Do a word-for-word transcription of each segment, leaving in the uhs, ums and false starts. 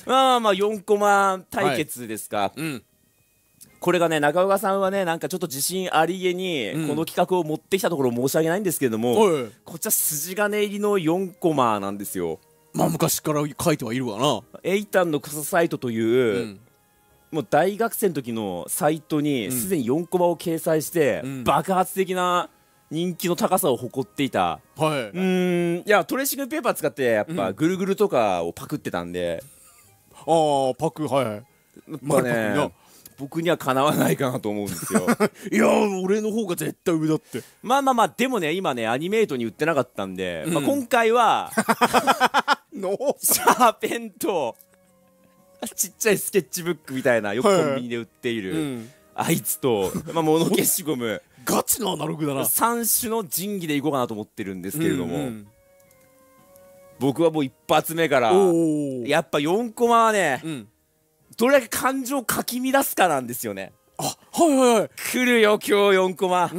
まあまあよんコマ対決ですか、 はい、うん、 これがね、中岡さんはね、なんかちょっと自信ありげにこの企画を持ってきたところ申し訳ないんですけれども、うん、こっちは筋金入りのよんコマなんですよ。 まあ昔から書いてはいるわな。 エイタンの草サイトという、うん、もう大学生の時のサイトにすでによんコマを掲載して、うん、爆発的な人気の高さを誇っていた、はい、うーん、いやトレーシングペーパー使ってやっぱぐるぐるとかをパクってたんで、 うん、ああパク、はいはい、 まあね、僕にはかなわないかなと思うんですよ。 いやー俺の方が絶対上だって。 まあまあまあ、でもね今ねアニメートに売ってなかったんで、うん、まあ今回はシャーペンとちっちゃいスケッチブックみたいなよくコンビニで売っている、はいはい、うん、あいつと、まあ、物消しゴムガチのアナログだな。 さん種の神器でいこうかなと思ってるんですけれども、うんうん、僕はもう一発目からやっぱよんコマはね、うん、どれだけ感情をかき乱すかなんですよね。 あ、はいはいはい、 来るよ今日よんコマ、うん、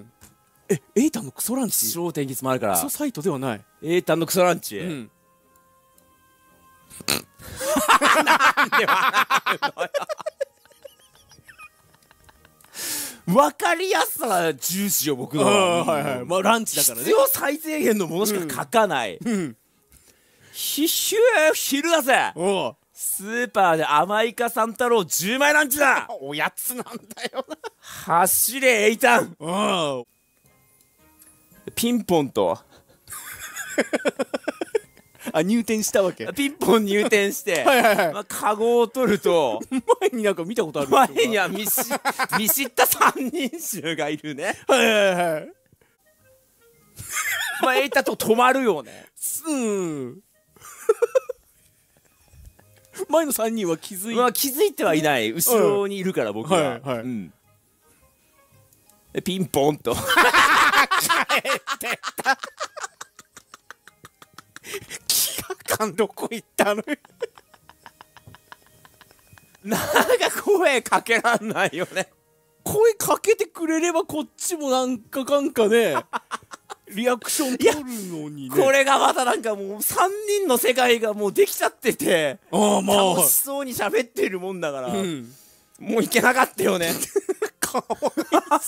え、エイタンのクソランチ、 気象天気もあるからクソサイトではない、 エイタンのクソランチ、うん、なんで笑うのよ。分かりやすさ重視よ僕の。 はいはい、まあランチだからね。 必要最低限のものしか書かない。ひしゅー昼だぜ。スーパーで甘いか三太郎じゅうまいランチだ。 おやつなんだよな。 走れエイタン。ピンポンとあ、入店したわけ。 ピンポン入店してはいはい、はい、まあ、カゴを取ると前になんか見たことある。 前には見し見知った三人衆がいるね。 はいはいはい。 まあエイタと止まるよね。 うん前のさんにんは気づい、 まあ、気づいてはいない。後ろにいるから僕は、はいはい、うん、ピンポンと帰ってた。 気がかんどこ行ったのよ。 なんか声かけらんないよね。 声かけてくれればこっちもなんかかんかねリアクション取るのにね。 これがまたなんかもうさんにんの世界がもうできちゃってて、あ、まあ、楽しそうに喋ってるもんだから、うん、もういけなかったよね。かわい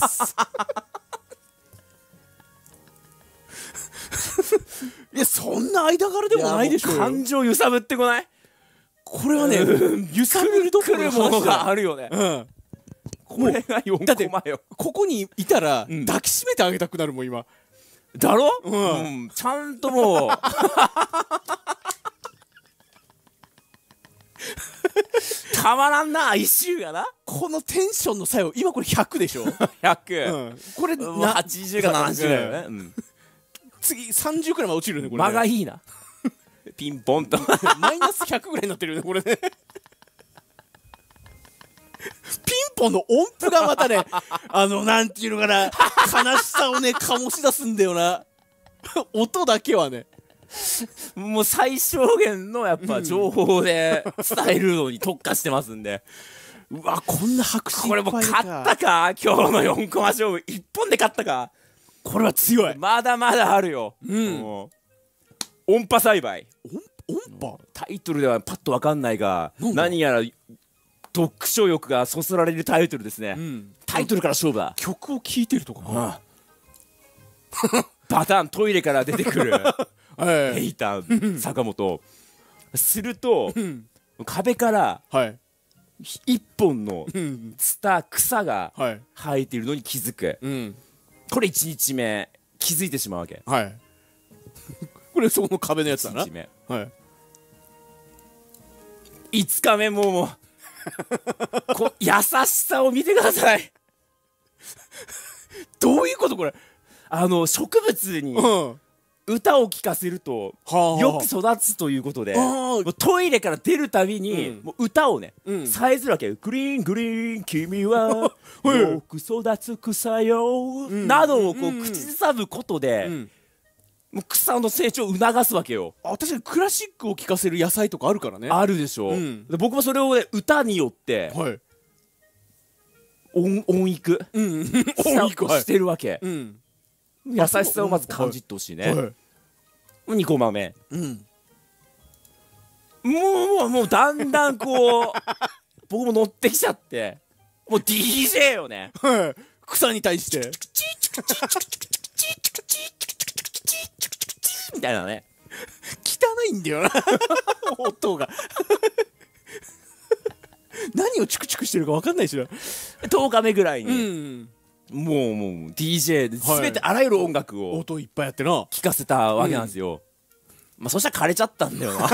いやそんな間柄でもないでしょ。 感情揺さぶってこない。 これはね、うん、揺さぶるどころのものがあるよね。 うん、 これがよんコマよ。 ここにいたら、うん、抱きしめてあげたくなるもん今。 だろ、うん、うん、ちゃんともうたまらんな哀愁がな。 このテンションの作用今これひゃくでしょ。ひゃく、 うん、これはちじゅうかななじゅうだよね、うん、 次さんじゅうくらいまで落ちるよねこれね。 間がいいな。ピンポンとマイナスひゃくぐらいになってるよねこれね。ピンポンの音符がまたねあのなんていうのかな、悲しさをね醸し出すんだよな。音だけはねもう最小限のやっぱ情報で伝えるのに特化してますんで、 うわこんな拍手いっぱいか。 これもう勝ったか今日のよんコマ勝負いっぽんで勝ったか。 これは強い。 まだまだあるよ。うん、音波栽培。 音波タイトルではパッと分かんないが何やら読書欲がそそられるタイトルですね、うん、タイトルから勝負だ。 曲を聴いてるとかな。 バタントイレから出てくるエイタン坂本すると壁から一本のツタ草が生えているのに気づく、うん、これいちにちめ気づいてしまうわけ、 はい、これその壁のやつだな。いちにちめ、はい、 いつかめももうこ優しさを見てください。どういうことこれ。あの植物に歌を聴かせるとよく育つということで、トイレから出るたびにもう歌をねさえずるわけよ。グリーングリーン君はよく育つ草よなどをこう口ずさむことでもう草の成長を促すわけよ。 あ、確かにクラシックを聴かせる野菜とかあるからね。 あるでしょ、うん、で僕もそれを、ね、歌によって、はい、音音育、うん、音育してるわけ、うん、優しさをまず感じてほしいね、はい、にコマめ、うん、 もうもうもうだんだんこう僕も乗ってきちゃって、もう ディージェー よね。 草に対してみたいなね。 汚いんだよな音が何をチクチクしてるか分かんないしな。 とおかめぐらいに、 うん、 もうもう ディージェー で全てあらゆる音楽を音いっぱいやってな聴かせたわけなんですよ、うん、まあそしたら枯れちゃったんだよな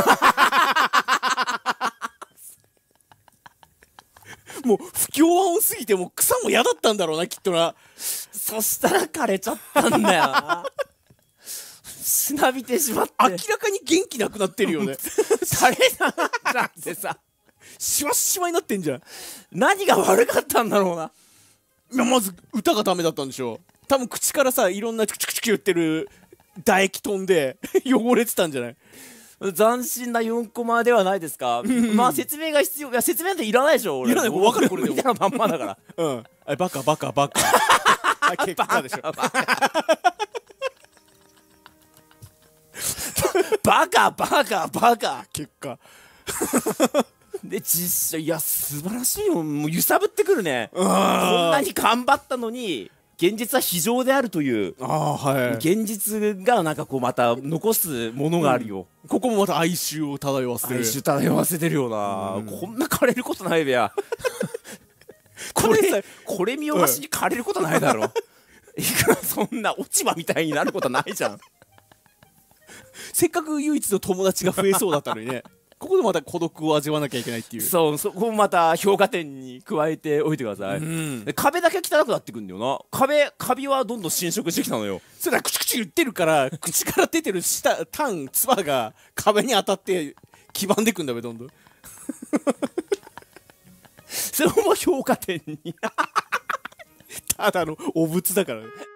もう不協和音すぎてもう草も嫌だったんだろうなきっとな。 そしたら枯れちゃったんだよなしなびてしまって明らかに元気なくなってるよね垂れ流なんてさしわしわになってんじゃん。 何が悪かったんだろうな。 いやまず歌がダメだったんでしょ。多分口からさいろんなチクチクチク言ってる唾液飛んで汚れてたんじゃない。 斬新なよんコマではないですか。まあ説明が必要。いや説明なんていらないでしょ。俺いらない。もう分かるこれでも見たまんまだからうんあバカバカバカあ結果でしょバカバカバカ結果で実写いや素晴らしいよ。もう揺さぶってくるね。こんなに頑張ったのに現実は非常であるという。 あー、はい、 現実がなんかこうまた残すものがあるよ、 うん、ここもまた哀愁を漂わせてる。 哀愁漂わせてるよな、うん、こんな枯れることないべやこれこれ見よがしに枯れることないだろ、うん、いくらそんな落ち葉みたいになることないじゃんせっかく唯一の友達が増えそうだったのにねここでまた孤独を味わわなきゃいけないっていう。 そうそこもまた評価点に加えておいてください、うん、で壁だけ汚くなってくんだよな。壁カビはどんどん侵食してきたのよ。 それはクチクチ言ってるから口から出てる舌タンツバが壁に当たって黄ばんでくんだべどんどんそれも評価点にただのお物だからね